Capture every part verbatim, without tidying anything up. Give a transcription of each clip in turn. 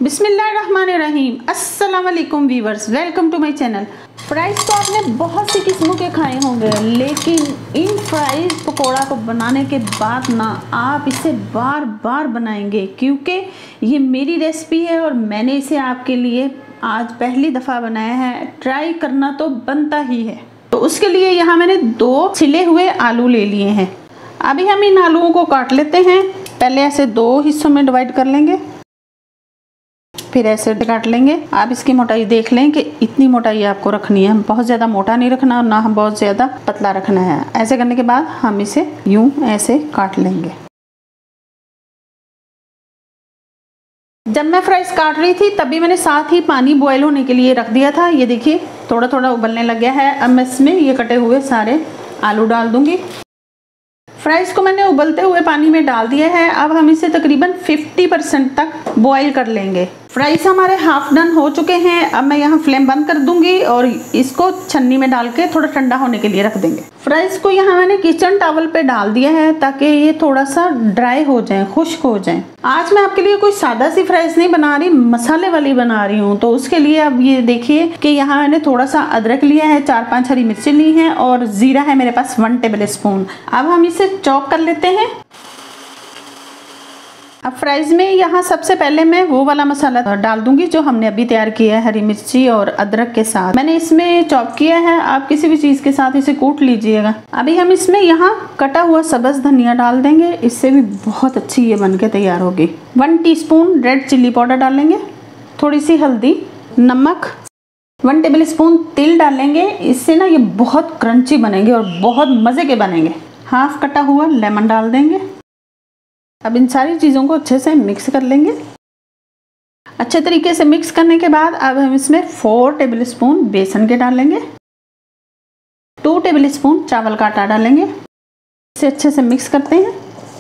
बिस्मिल्लाहिर्रहमानिर्रहीम। अस्सलाम वालेकुम viewers, welcome to my channel. Fries तो आपने बहुत सी किस्मों के खाए होंगे, लेकिन इन फ्राइज़ पकोड़ा को बनाने के बाद ना आप इसे बार बार बनाएंगे, क्योंकि ये मेरी रेसिपी है और मैंने इसे आपके लिए आज पहली दफ़ा बनाया है। ट्राई करना तो बनता ही है। तो उसके लिए यहाँ मैंने दो छिले हुए आलू ले लिए हैं। अभी हम इन आलूओं को काट लेते हैं। पहले ऐसे दो हिस्सों में डिवाइड कर लेंगे, फिर ऐसे काट लेंगे। आप इसकी मोटाई देख लें कि इतनी मोटाई आपको रखनी है, बहुत ज़्यादा मोटा नहीं रखना और ना हम बहुत ज़्यादा पतला रखना है। ऐसे करने के बाद हम इसे यूं ऐसे काट लेंगे। जब मैं फ्राइज काट रही थी तभी मैंने साथ ही पानी बॉयल होने के लिए रख दिया था। ये देखिए थोड़ा थोड़ा उबलने लग गया है। अब मैं इसमें ये कटे हुए सारे आलू डाल दूंगी। फ्राइज को मैंने उबलते हुए पानी में डाल दिया है। अब हम इसे तकरीबन पचास परसेंट तक बॉईल कर लेंगे। फ्राइज हमारे हाफ डन हो चुके हैं। अब मैं यहाँ फ्लेम बंद कर दूंगी और इसको छन्नी में डाल के थोड़ा ठंडा होने के लिए रख देंगे। फ्राइज को यहाँ मैंने किचन टॉवल पे डाल दिया है ताकि ये थोड़ा सा ड्राई हो जाए, खुश्क हो जाए। आज मैं आपके लिए कोई सादा सी फ्राइज नहीं बना रही, मसाले वाली बना रही हूँ। तो उसके लिए अब ये देखिए कि यहाँ मैंने थोड़ा सा अदरक लिया है, चार पांच हरी मिर्ची ली हैं और जीरा है मेरे पास वन टेबल स्पून। अब हम इसे चॉप कर लेते हैं। अब फ्राइज में यहाँ सबसे पहले मैं वो वाला मसाला डाल दूंगी जो हमने अभी तैयार किया है, हरी मिर्ची और अदरक के साथ मैंने इसमें चॉप किया है। आप किसी भी चीज़ के साथ इसे कूट लीजिएगा। अभी हम इसमें यहाँ कटा हुआ सब्ज धनिया डाल देंगे, इससे भी बहुत अच्छी ये बन के तैयार होगी। One teaspoon red chilli powder डालेंगे, थोड़ी सी हल्दी, नमक, वन टेबल स्पून तिल डालेंगे। इससे ना ये बहुत क्रंची बनेंगे और बहुत मज़े के बनेंगे। हाफ कटा हुआ लेमन डाल देंगे। अब इन सारी चीज़ों को अच्छे से मिक्स कर लेंगे। अच्छे तरीके से मिक्स करने के बाद अब हम इसमें फोर टेबल स्पून बेसन के डालेंगे, टू टेबल स्पून चावल का आटा डालेंगे। इसे अच्छे से मिक्स करते हैं।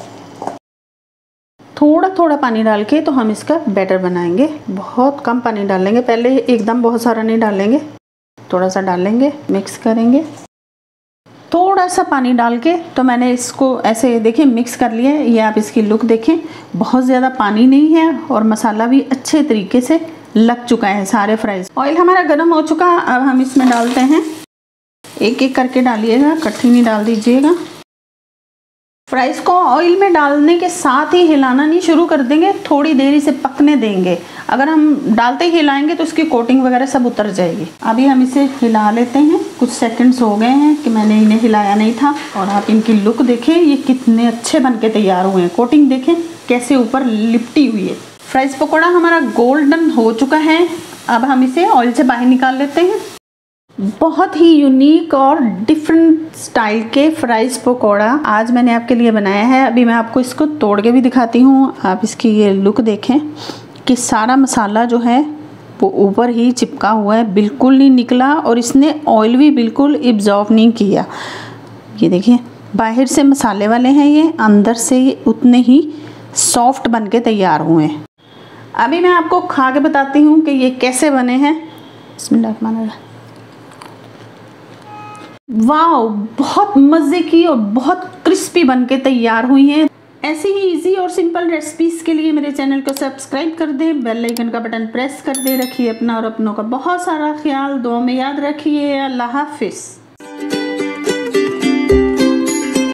थोड़ा थोड़ा पानी डाल के तो हम इसका बैटर बनाएंगे। बहुत कम पानी डालेंगे, पहले एकदम बहुत सारा नहीं डालेंगे, थोड़ा सा डालेंगे, मिक्स करेंगे। थोड़ा सा पानी डाल के तो मैंने इसको ऐसे देखिए मिक्स कर लिया है। ये आप इसकी लुक देखें, बहुत ज़्यादा पानी नहीं है और मसाला भी अच्छे तरीके से लग चुका है सारे फ्राइज। ऑयल हमारा गर्म हो चुका। अब हम इसमें डालते हैं, एक एक करके डालिएगा, इकट्ठी नहीं डाल दीजिएगा। फ्राइज को ऑयल में डालने के साथ ही हिलाना नहीं शुरू कर देंगे, थोड़ी देर इसे पकने देंगे। अगर हम डालते ही हिलाएंगे तो इसकी कोटिंग वगैरह सब उतर जाएगी। अभी हम इसे हिला लेते हैं। कुछ सेकंड्स हो गए हैं कि मैंने इन्हें हिलाया नहीं था और आप इनकी लुक देखें, ये कितने अच्छे बन के तैयार हुए हैं। कोटिंग देखें कैसे ऊपर लिपटी हुई है। फ्राइज पकौड़ा हमारा गोल्डन हो चुका है। अब हम इसे ऑयल से बाहर निकाल लेते हैं। बहुत ही यूनिक और डिफरेंट स्टाइल के फ्राइज पकोड़ा आज मैंने आपके लिए बनाया है। अभी मैं आपको इसको तोड़ के भी दिखाती हूँ। आप इसकी ये लुक देखें कि सारा मसाला जो है वो ऊपर ही चिपका हुआ है, बिल्कुल नहीं निकला और इसने ऑयल भी बिल्कुल एब्जॉर्ब नहीं किया। ये देखिए बाहर से मसाले वाले हैं, ये अंदर से ये उतने ही सॉफ्ट बन के तैयार हुए हैं। अभी मैं आपको खा के बताती हूँ कि ये कैसे बने हैं। बिस्मिल्लाह। वाओ, बहुत मज़े की और बहुत क्रिस्पी बन के तैयार हुई हैं। ऐसी ही इजी और सिंपल रेसिपीज़ के लिए मेरे चैनल को सब्सक्राइब कर दें, बेल आइकन का बटन प्रेस कर दे। रखिए अपना और अपनों का बहुत सारा ख्याल, दुआ में याद रखिए। अल्लाह हाफिज़।